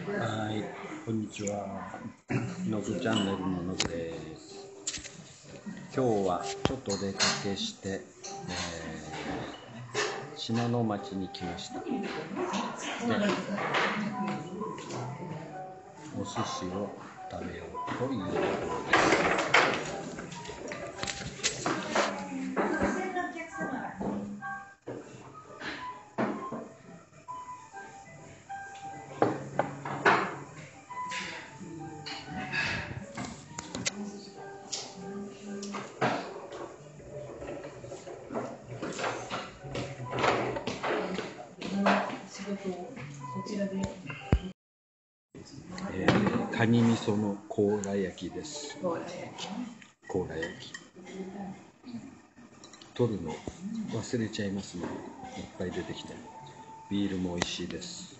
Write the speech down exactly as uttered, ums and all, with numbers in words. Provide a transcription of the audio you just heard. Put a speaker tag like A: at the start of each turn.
A: はい、こんにちは。のぐチャンネルののぐです。今日はちょっとお出かけして、えー、信濃町に来ました。で、お寿司を食べようというところです。えー、カニ味噌の甲羅焼きです。甲羅焼き。取るの忘れちゃいますね。いっぱい出てきて。ビールも美味しいです。